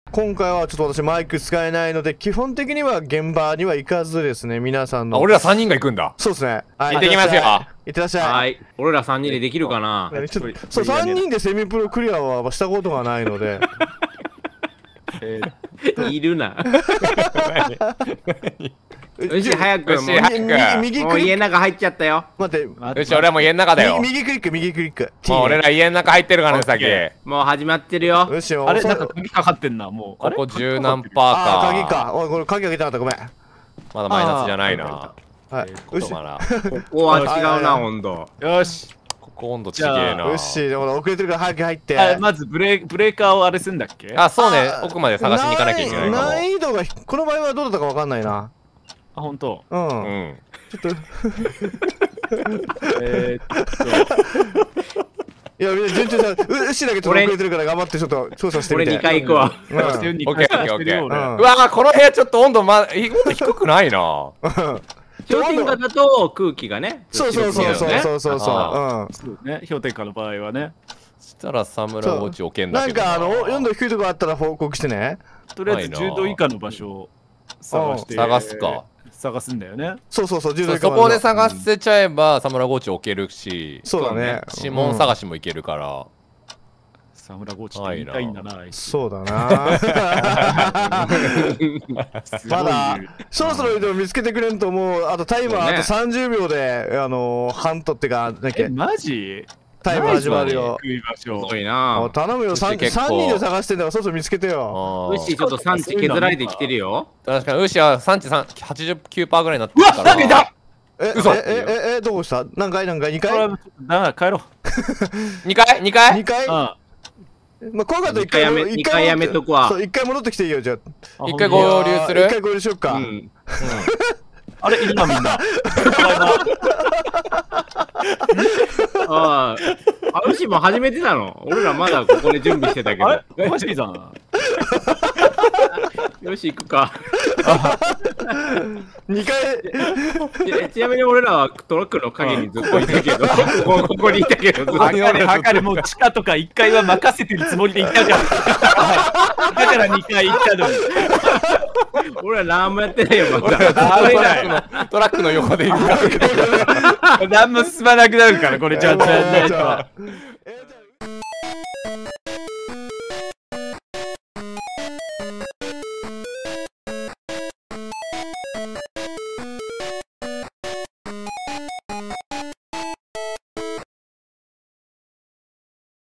今回はちょっと私マイク使えないので、基本的には現場には行かずですね、皆さんの。 俺ら3人が行くんだ。 そうですね。 行ってきますよ。 行ってらっしゃい。 はい。俺ら3人でできるかな。 ちょっとそう、3人でセミプロクリアはしたことがないので。 いるな。よし、早く。 右もう家の中入っちゃったよ。 待って。 よし、俺はもう家の中だよ。 右クリック、右クリック。 もう俺ら家の中入ってるからね、先。 もう始まってるよ。 よし、 あれ、なんか鍵かかってんな、もう。 ここ10何パーか。 鍵か。おい、これ鍵開けてなかった、ごめん。 まだマイナスじゃないな。 はい。 よし。ここは違うな、温度。 よし。 ここ温度ちげえな。 よし、ほら、遅れてるから早く入って。 まずブレーカーをあれすんだっけ？ あ、そうね。奥まで探しに行かなきゃいけないかも。 難易度が、この場合はどうだったかわかんないな。 あ、ほんと。 うん。ちょっと。いや、みんな順調だ。牛だけちょっと遅れてるから頑張ってちょっと調査してみて。 俺2回行くわ。 オッケーオッケーオッケー。うわ、この部屋ちょっと温度低くないな。 氷点下だと空気がね。 そうそうそうそうそう。 そうね、氷点下の場合はね。 そしたらサムラゴチ置けんだけど。 なんか温度低いとこあったら報告してね。 とりあえず10度以下の場所を探すか。 探すんだよね。 そうそうそう、10度以下。 そこで探せちゃえばサムラゴチ置けるし。 そうだね。 指紋探しもいけるから。 サムラゴチって言いたいんだな。 そうだな。まだそろそろでも見つけてくれんと思う。あとタイマーあと30秒でハントってかなんだっけ。 マジ？ タイマー始まるよ。 すごいな。 頼むよ。3人で探してんだからそろそろ見つけてよ。 ウシちょっと産地削られてきてるよ。 確かにウシは産地89%ぐらいになってるから。 うわ！ 嘘。 どうした？何回2回？ 帰ろう。 2回 2回？まあ、怖かったら 1回やめとくわ。 1回戻ってきていいよ、じゃあ。 1回合流する？ 1回合流しよっか。 あれ、いるな、みんな。 ああ、ウシも初めてなの？俺らまだここで準備してたけど。 マジだな。 よし、行くか。 2回。 ちなみに俺らはトラックの陰にずっといたけど、ここにいたけど、 測れ、もう地下とか1階は任せてるつもりで行ったじゃん。だから2回行ったのに。 俺ら何もやってないよ、まだ。 トラックの横で行くから。 何も進まなくなるから、これちゃんとやんないと。